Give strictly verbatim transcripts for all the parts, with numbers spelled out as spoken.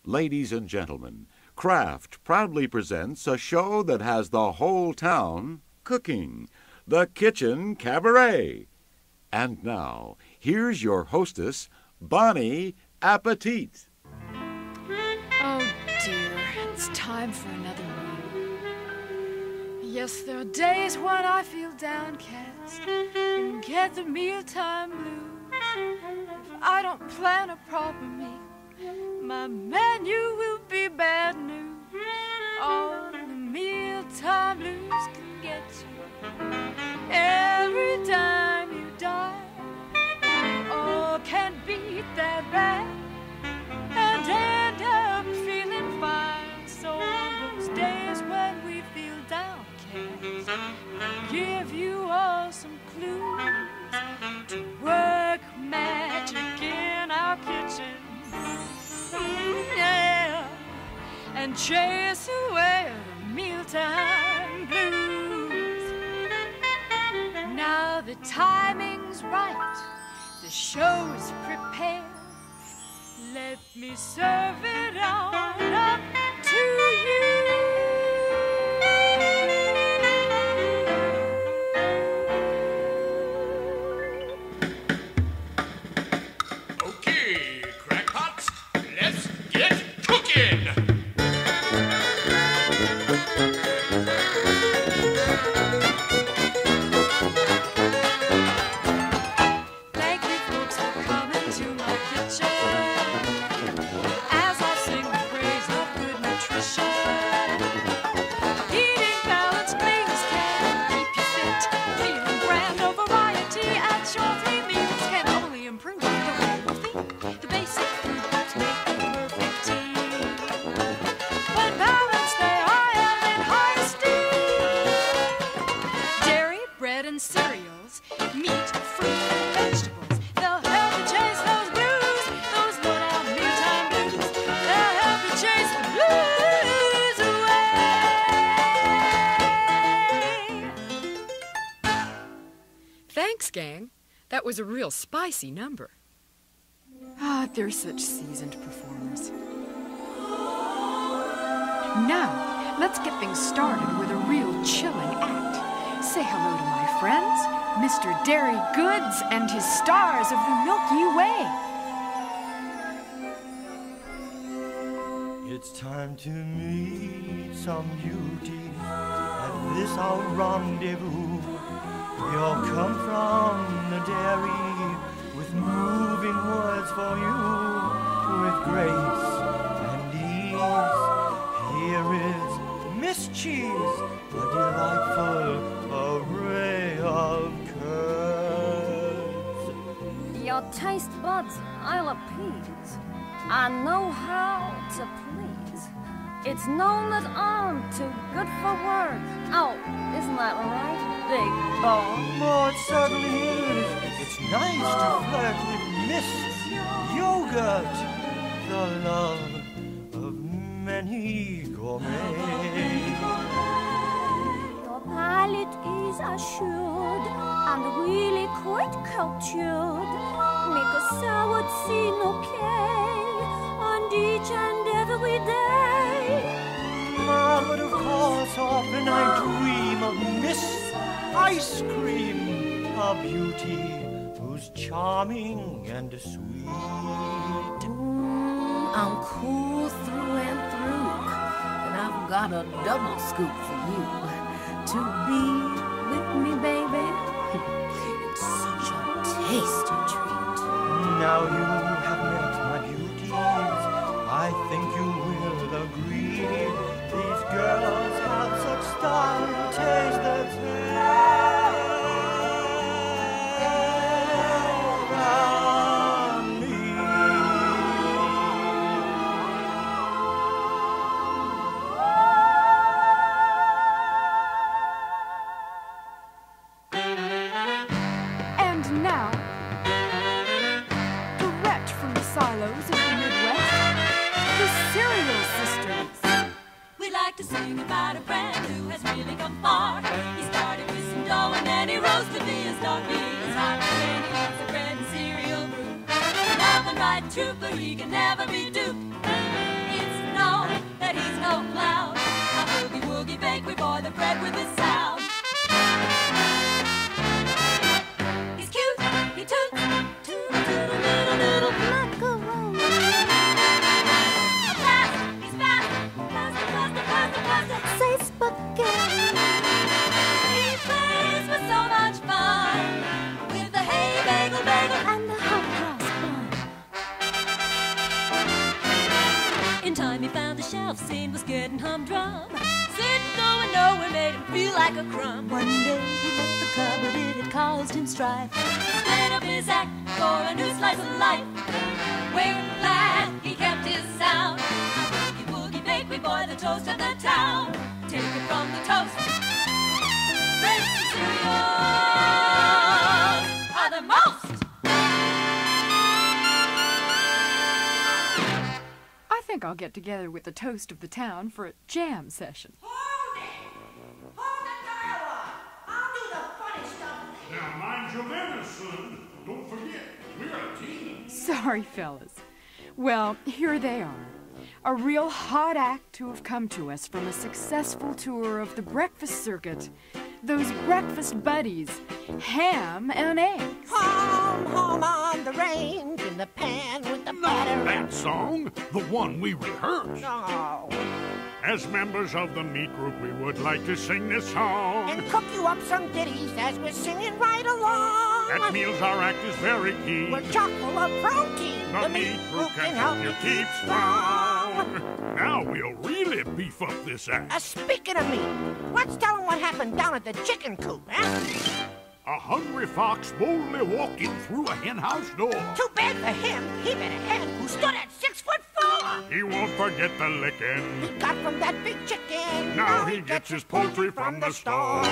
Ladies and gentlemen, Kraft proudly presents a show that has the whole town cooking, the Kitchen Kabaret. And now, here's your hostess, Bonnie Appetit. Oh dear, it's time for another meal. Yes, there are days when I feel downcast and get the mealtime blues. If I don't plan a proper meal, my menu will be bad news. Oh, the mealtime blues can get you every time you dine. Oh, can't beat that bad and end up feeling fine. So on those days when we feel downcast, I'll give you all some clues to work magic in our kitchen. Yeah, and chase away the mealtime blues. Now the timing's right, the show is prepared. Let me serve it on up to you. Okay, crackpots, let's get cooking! Thank you folks for coming to my kitchen as I sing the praise of good nutrition. Eating balanced meals can keep you fit, feeling grand. No variety at your three meals can only improve the way you think. The basic food groups make the perfect team. When balanced, they are held in high esteem. Dairy, bread, and cereals, meat, fruit, and vegetables. They'll help you chase those blues, those low-down mealtime blues. They'll help you chase the blues away. Thanks, gang. That was a real spicy number. Ah, they're such seasoned performers. Now, let's get things started with a real chilling act. Say hello to my friends, Mister Dairy Goods and his stars of the Milky Way. It's time to meet some beauty at this our rendezvous. We all come from the dairy with moving words for you, with grace and ease. Here is Miss Cheese, a delightful array of curds. Your taste buds I'll appease. I know how to please. It's known that I'm too good for words. Oh, isn't that right, big bone? Oh, it certainly is. It's nice to flirt with Miss Yogurt, the love of many gourmets. Your palate is assured and really quite cultured. Make a sour scene okay on each and every day. Ah, but of course, often I dream of Miss Ice Cream, a beauty who's charming and sweet. Mm, I'm cool through and through, and I've got a double scoop for you. To be with me, baby, it's such a tasty treat. Now you have met my beauties, I think you will agree. These girls have such style and taste that's around me. And now, direct from the silos of the Midwest, the Cereal Sisters. We like to sing about a friend who has really come far. He started with some dough and then he roasted me his dog beans. Hot when he eats the bread and cereal brew. Nothing right true, but he can never be duped. It's In time he found the shelf scene was getting humdrum. Sitting going nowhere made him feel like a crumb. One day he left the cupboard, it had caused him strife. Split up his act for a new slice of life. We're glad he kept his sound. Boogie woogie bakery boy, the toast of the town. Take it from the toast. Race cereals are the most. I think I'll get together with the toast of the town for a jam session. Hold it! Hold the dialogue! I'll do the funny stuff. Now mind your manners, son. Don't forget, we're a team. Sorry, fellas. Well, here they are. A real hot act to have come to us from a successful tour of the breakfast circuit. Those breakfast buddies, Ham and Eggs. Home, home on the range, in the pan with the batter. That song, the one we rehearsed. Oh. As members of the meat group, we would like to sing this song. And cook you up some ditties as we're singing right along. At meals, our act is very key. We're chock full of protein. The, the meat group can help you keep strong. Now we'll really beef up this act. Uh, speaking of meat, let's tell them what happened down at the chicken coop, eh? A hungry fox boldly walked in through a henhouse door. Too bad for him. He met a hen who stood at six foot four. He won't forget the licking he got from that big chicken. Now, now he, he gets, gets his poultry from, from the store.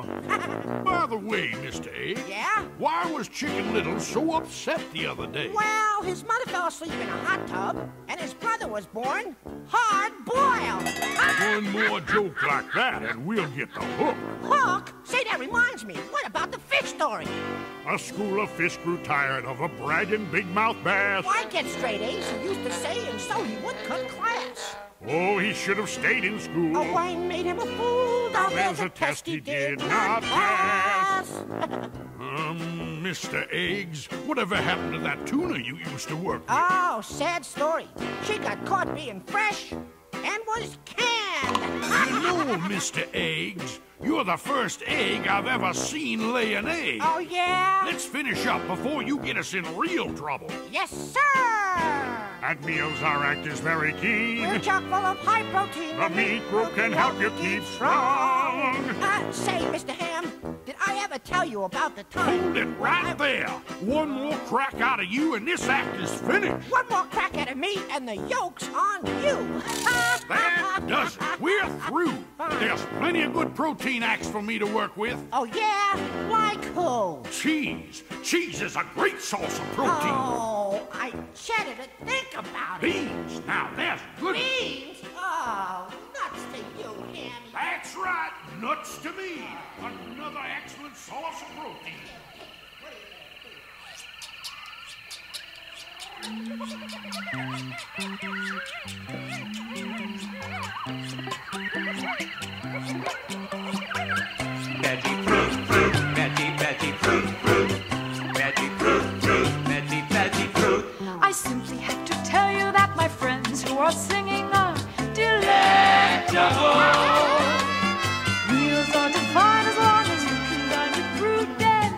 By the way, Mister A. Yeah? Why was Chicken Little so upset the other day? Well, his mother fell asleep in a hot tub, and his brother was born hard-boiled. One more joke like that, and we'll get the hook. Hook? Say, that reminds me. What about the fish story? A school of fish grew tired of a bragging big-mouth bass. Why get straight A's, he used to say, and so he would cut class. Oh, he should have stayed in school. A wine made him a fool. Now there's a test he did not pass. um, Mister Eggs, whatever happened to that tuna you used to work with? Oh, sad story. She got caught being fresh and was canned. You know, Mister Eggs, you're the first egg I've ever seen lay an egg. Oh, yeah? Let's finish up before you get us in real trouble. Yes, sir! At meals, our act is very keen. We're chock full of high protein. The meat group can help you keep strong. Uh, say, Mister Ham, did I ever tell you about the time? Hold it right there. One more crack out of you and this act is finished. One more crack out of me and the yoke's on you. That does it. We're through. There's plenty of good protein acts for me to work with. Oh, yeah? Like who? Cheese. Cheese is a great source of protein. Oh, I shudder to think about it. Beans. Now, there's good. Beans? Oh, nuts to you, Hammy. That's right. Nuts to me. Another excellent source of protein. Veggie fruit, fruit, veggie, veggie fruit, fruit, veggie fruit, fruit, veggie, veggie fruit. I simply have to tell you that my friends who are singing are delectable. Meals are divine as long as you can dine with fruit and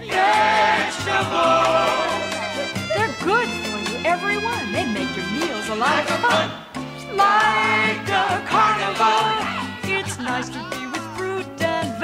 vegetables. They're good for you, everyone. They make your meals a lot of fun. Like a carnival, it's nice to be with fruit and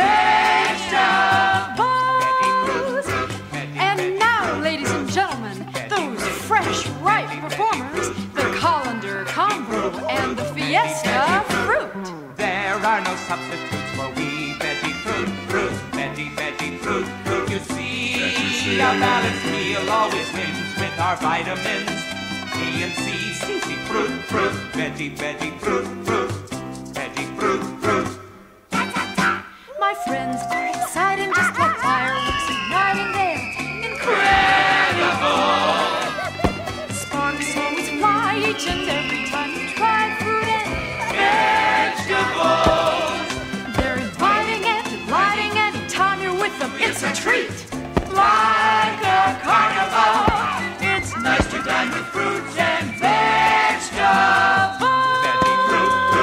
vegetables. And now, ladies and gentlemen, those fresh, ripe performers, the colander combo and the fiesta fruit. There are no substitutes for we veggie fruit, fruit, veggie, veggie fruit, fruit. You see, a balanced meal always wins with our vitamins. B and C, C, C, fruit, fruit, veggie, veggie, fruit, fruit, veggie, fruit, fruit. My friends are exciting, just like fireworks igniting. They're incredible. Sparks always fly each and every time you try fruit and vegetables. They're inviting and delighting anytime you're with them. It's a treat, like a carnival. It's nice to dine with fruits and vegetables. Veggie fruit, fruit.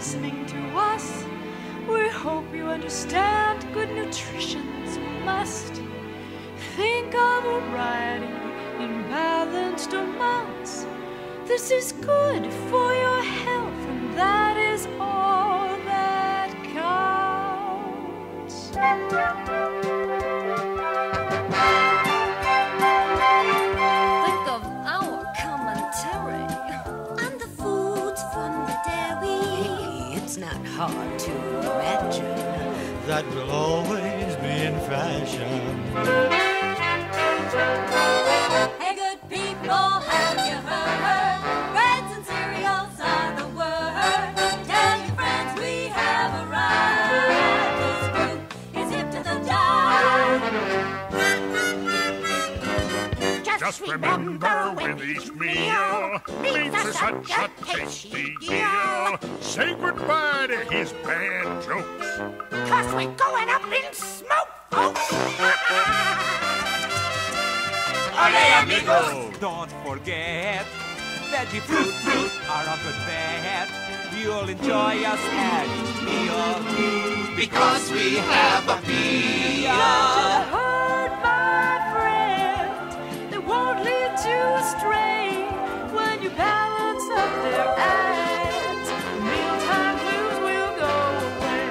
listening to us. We hope you understand good nutrition's a must. Think of variety in balanced amounts. This is good for your health, and that is all that counts. Think of our commentary And the foods from the dairy. It's not hard to imagine that will always be in fashion. Hey, good people, have you heard? Breads and cereals are the word. Tell your friends we have arrived. This group is hip to the jive. Just remember with each meal, meats are such a tasty deal. Say goodbye to his bad jokes. Cause we're going up in smoke, folks. Ole amigos! Don't forget, veggie fruit, fruit are a good bet. You'll enjoy us at each meal because we have a meal. Heard, my friend, they won't lead you astray when you balance up their ads. Mealtime blues will go away.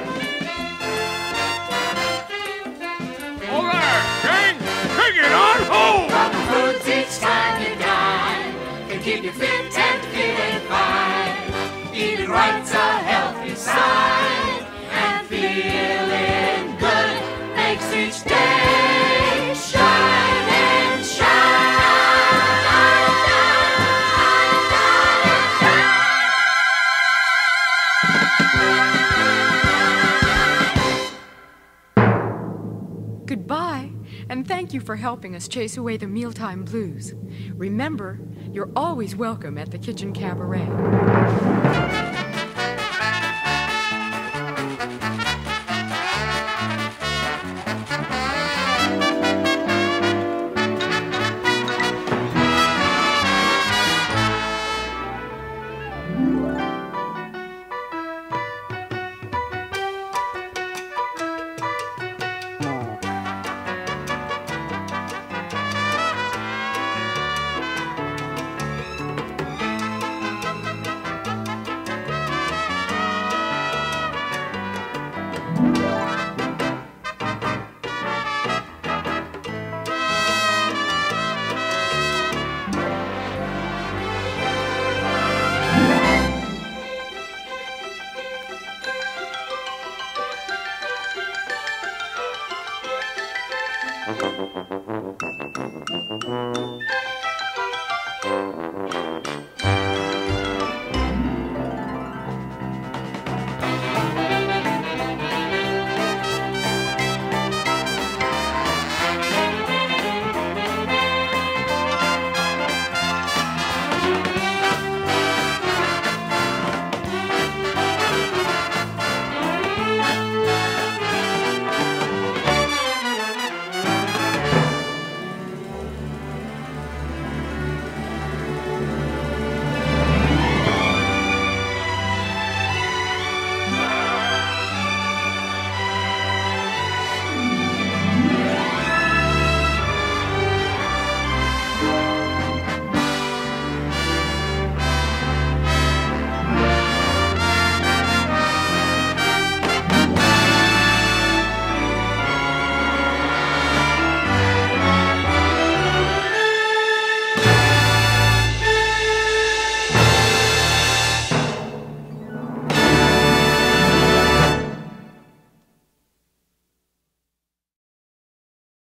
All right, gang, take it on home! Foods each time you dine can keep you fit and feeling fine. Eating right's a healthy sign, and feeling good makes each day shine and shine. Goodbye, and thank you for helping us chase away the mealtime blues. Remember, you're always welcome at the Kitchen Cabaret.